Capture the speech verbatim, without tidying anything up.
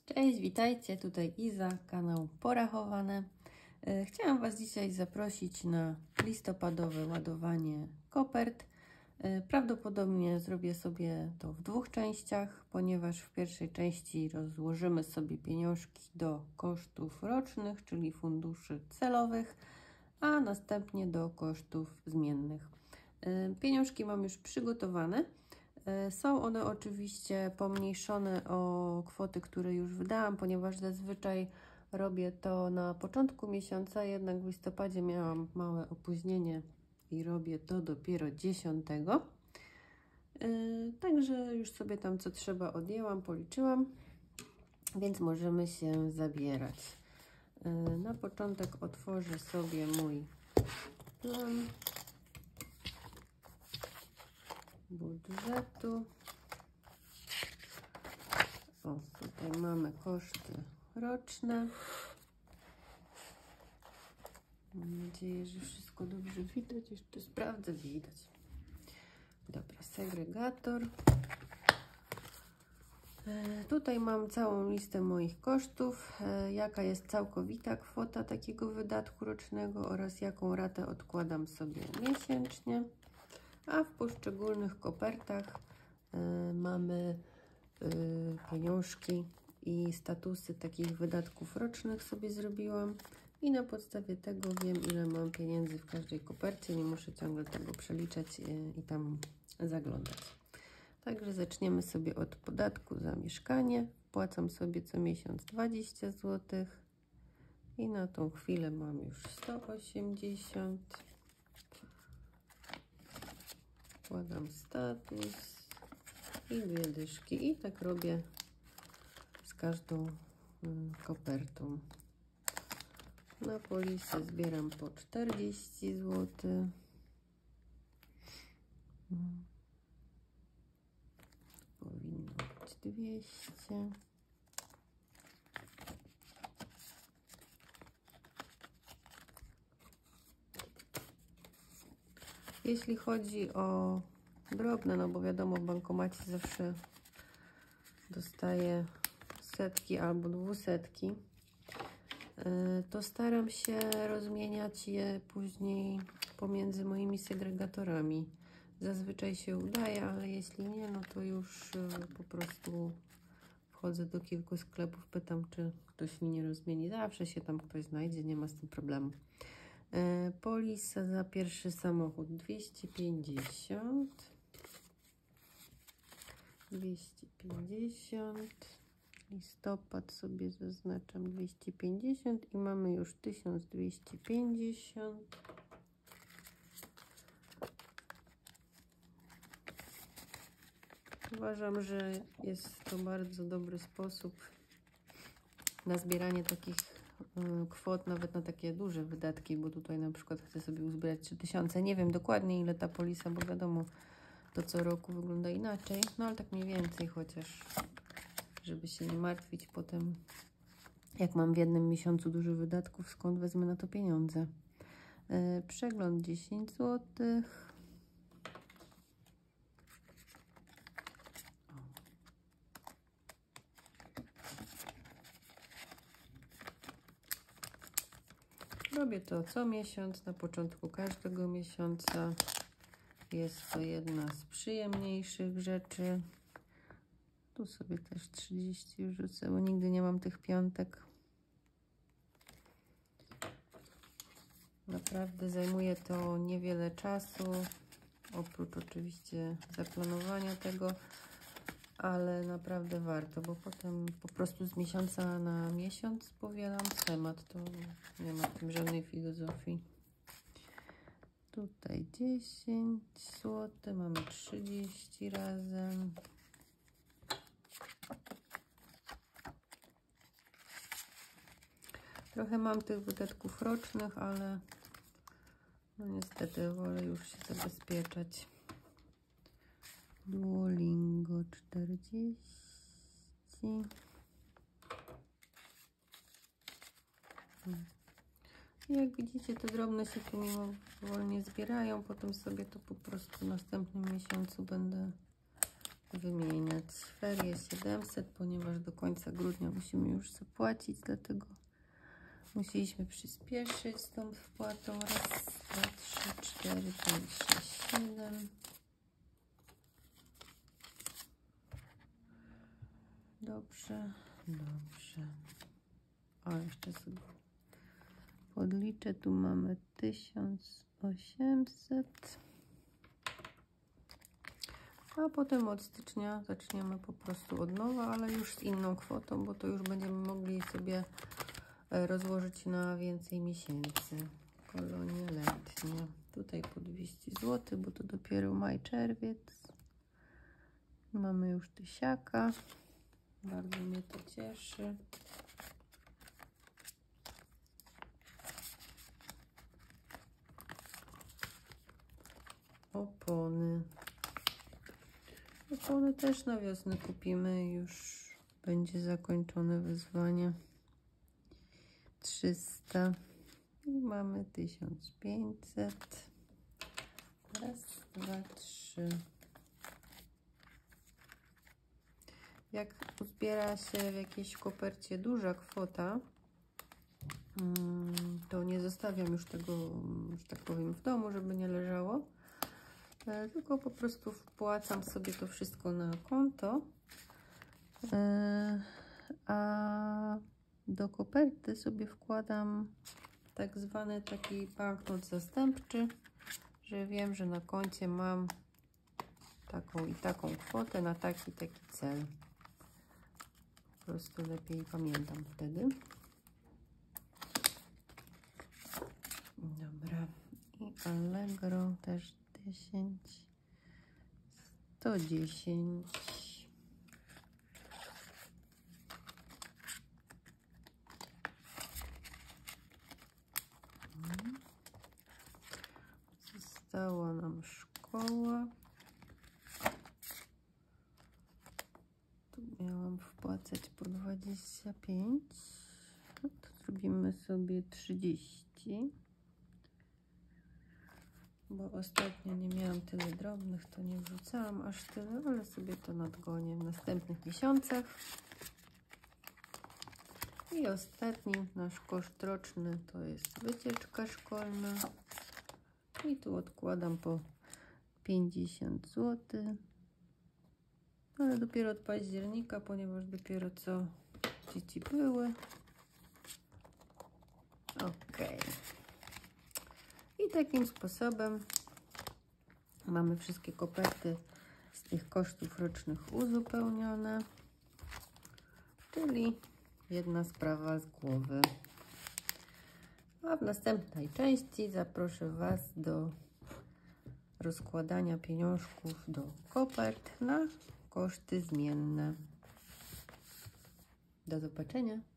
Cześć, witajcie, tutaj Iza, kanał Porachowane. Chciałam Was dzisiaj zaprosić na listopadowe ładowanie kopert. Prawdopodobnie zrobię sobie to w dwóch częściach, ponieważ w pierwszej części rozłożymy sobie pieniążki do kosztów rocznych, czyli funduszy celowych, a następnie do kosztów zmiennych. Pieniążki mam już przygotowane. Są one oczywiście pomniejszone o kwoty, które już wydałam, ponieważ zazwyczaj robię to na początku miesiąca, jednak w listopadzie miałam małe opóźnienie i robię to dopiero dziesiątego. Yy, także już sobie tam co trzeba odjęłam, policzyłam, więc możemy się zabierać. Yy, na początek otworzę sobie mój plan budżetu. O, tutaj mamy koszty roczne. Mam nadzieję, że wszystko dobrze widać. Jeszcze sprawdzę, widać. Dobra, segregator. E, tutaj mam całą listę moich kosztów, e, jaka jest całkowita kwota takiego wydatku rocznego oraz jaką ratę odkładam sobie miesięcznie. A w poszczególnych kopertach y, mamy y, pieniążki i statusy takich wydatków rocznych sobie zrobiłam i na podstawie tego wiem, ile mam pieniędzy w każdej kopercie. Nie muszę ciągle tego przeliczać y, i tam zaglądać. Także zaczniemy sobie od podatku za mieszkanie. Wpłacam sobie co miesiąc dwadzieścia złotych i na tą chwilę mam już sto osiemdziesiąt. Wkładam status i dwie dyszki i tak robię z każdą kopertą. Na polisę zbieram po czterdzieści złotych. Powinno być dwieście. Jeśli chodzi o drobne, no bo wiadomo, w bankomacie zawsze dostaję setki albo dwusetki, to staram się rozmieniać je później pomiędzy moimi segregatorami. Zazwyczaj się udaje, ale jeśli nie, no to już po prostu wchodzę do kilku sklepów, pytam, czy ktoś mi nie rozmieni. Zawsze się tam ktoś znajdzie, nie ma z tym problemu. Polisa za pierwszy samochód dwieście pięćdziesiąt. dwieście pięćdziesiąt. Listopad sobie zaznaczam dwieście pięćdziesiąt i mamy już tysiąc dwieście pięćdziesiąt. Uważam, że jest to bardzo dobry sposób na zbieranie takich kwot, nawet na takie duże wydatki, bo tutaj na przykład chcę sobie uzbierać trzy tysiące. Nie wiem dokładnie, ile ta polisa, bo wiadomo, to co roku wygląda inaczej, no ale tak mniej więcej, chociaż żeby się nie martwić potem, jak mam w jednym miesiącu dużo wydatków, skąd wezmę na to pieniądze. Yy, przegląd dziesięć złotych. Robię to co miesiąc, na początku każdego miesiąca. Jest to jedna z przyjemniejszych rzeczy. Tu sobie też trzydzieści rzucę, bo nigdy nie mam tych piątek. Naprawdę zajmuje to niewiele czasu, oprócz oczywiście zaplanowania tego, ale naprawdę warto, bo potem po prostu z miesiąca na miesiąc powielam temat, to nie ma w tym żadnej filozofii. Tutaj dziesięć złotych, mamy trzydzieści razem. Trochę mam tych wydatków rocznych, ale no niestety wolę już się zabezpieczać. Duolingo czterdzieści. Jak widzicie, te drobne się tu mimowolnie zbierają, potem sobie to po prostu w następnym miesiącu będę wymieniać. Ferie siedemset, ponieważ do końca grudnia musimy już zapłacić, dlatego musieliśmy przyspieszyć z tą wpłatą. Raz, dwa, trzy, cztery, pięć, sześć, siedem. Dobrze, dobrze. O, jeszcze sobie podliczę. Tu mamy tysiąc osiemset. A potem od stycznia zaczniemy po prostu od nowa, ale już z inną kwotą, bo to już będziemy mogli sobie rozłożyć na więcej miesięcy. Kolonie letnie. Tutaj po dwieście złotych, bo to dopiero maj, czerwiec. Mamy już tysiaka. Bardzo mnie to cieszy. Opony. Opony też na wiosnę kupimy. Już będzie zakończone wyzwanie. trzysta. I mamy tysiąc pięćset. Raz, dwa, trzy. Jak uzbiera się w jakiejś kopercie duża kwota, to nie zostawiam już tego, że tak powiem, w domu, żeby nie leżało, tylko po prostu wpłacam sobie to wszystko na konto, a do koperty sobie wkładam tak zwany taki banknot zastępczy, że wiem, że na koncie mam taką i taką kwotę na taki taki cel. Po prostu lepiej pamiętam wtedy. Dobra. I Allegro też dziesięć. sto dziesięć. Została nam szkoła. Tu miałam wpłacać po dwadzieścia pięć. No to zrobimy sobie trzydzieści. Bo ostatnio nie miałam tyle drobnych, to nie wrzucałam aż tyle, ale sobie to nadgonię w następnych miesiącach. I ostatni nasz koszt roczny to jest wycieczka szkolna. I tu odkładam po pięćdziesiąt złotych. Ale dopiero od października, ponieważ dopiero co dzieci były. Ok. I takim sposobem mamy wszystkie koperty z tych kosztów rocznych uzupełnione. Czyli jedna sprawa z głowy. A w następnej części zaproszę Was do rozkładania pieniążków do kopert na koszty zmienne. Do zobaczenia.